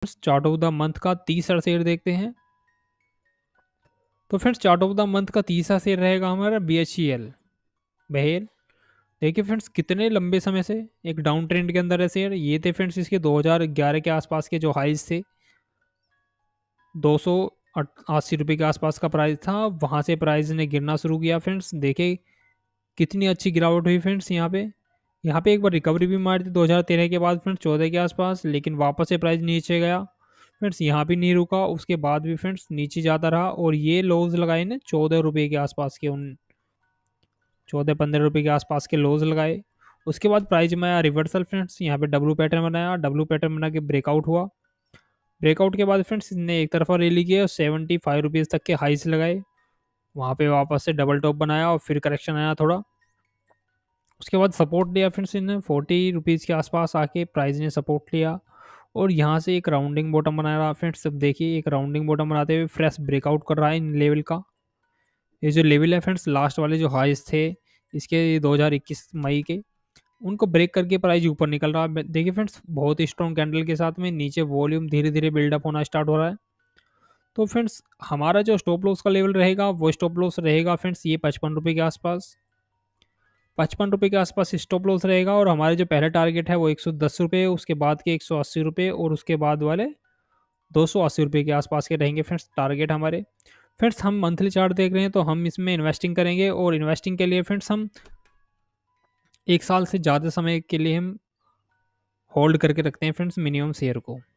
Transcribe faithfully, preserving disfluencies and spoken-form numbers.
Chart of the month का तीसरा share देखते हैं। तो friends chart of the month का तीसरा शेयर रहेगा हमारा B H E L Bhel. देखिए फ्रेंड्स कितने लंबे समय से एक डाउन ट्रेंड के अंदर है शेयर। ये थे फ्रेंड्स इसके दो हज़ार ग्यारह के आसपास के जो हाइज थे, दो सौ अस्सी रुपये के आसपास का प्राइस था। वहाँ से प्राइस ने गिरना शुरू किया फ्रेंड्स। देखिए कितनी अच्छी गिरावट हुई फ्रेंड्स यहाँ पे। यहाँ पे एक बार रिकवरी भी मारी थी दो हज़ार तेरह के बाद फ्रेंड्स चौदह के आसपास, लेकिन वापस से प्राइस नीचे गया फ्रेंड्स। यहाँ भी नहीं रुका, उसके बाद भी फ्रेंड्स नीचे जाता रहा और ये लोज लगाए ना चौदह रुपये के आसपास के, उन चौदह पंद्रह रुपये के आसपास के लोज लगाए। उसके बाद प्राइस में आया रिवर्सल फ्रेंड्स। यहाँ पे डब्लू पैटर्न बनाया, डब्लू पैटर्न बना के ब्रेकआउट हुआ। ब्रेकआउट के बाद फ्रेंड्स इसने एक तरफा रैली किया, सेवेंटी फाइव रुपीज़ तक के हाइस लगाए। वहाँ पे वापस से डबल टॉप बनाया और फिर करेक्शन आया थोड़ा। उसके बाद सपोर्ट लिया फ्रेंड्स इन्हें फोर्टी रुपीज़ के आसपास आके प्राइस ने सपोर्ट लिया और यहाँ से एक राउंडिंग बॉटम बना रहा फ्रेंड्स। सब देखिए एक राउंडिंग बॉटम बनाते हुए फ्रेश ब्रेकआउट कर रहा है इन लेवल का। ये जो लेवल है फ्रेंड्स लास्ट वाले जो हाइस थे इसके दो हज़ार इक्कीस मई के, उनको ब्रेक करके प्राइस ऊपर निकल रहा है। देखिए फ्रेंड्स बहुत ही स्ट्रॉन्ग कैंडल के साथ में नीचे वॉल्यूम धीरे धीरे बिल्डअप होना स्टार्ट हो रहा है। तो फ्रेंड्स हमारा जो स्टॉप लॉस का लेवल रहेगा वो स्टॉप लॉस रहेगा फ्रेंड्स ये पचपन रुपये के आसपास, पचपन रुपये के आसपास स्टॉप लॉस रहेगा। और हमारे जो पहला टारगेट है वो एक सौ दस रुपये, उसके बाद के एक सौ अस्सी रुपये और उसके बाद वाले दो सौ अस्सी रुपये के आसपास के रहेंगे फ्रेंड्स टारगेट हमारे। फ्रेंड्स हम मंथली चार्ट देख रहे हैं तो हम इसमें इन्वेस्टिंग करेंगे और इन्वेस्टिंग के लिए फ्रेंड्स हम एक साल से ज़्यादा समय के लिए हम होल्ड करके रखते हैं फ्रेंड्स मिनिमम शेयर को।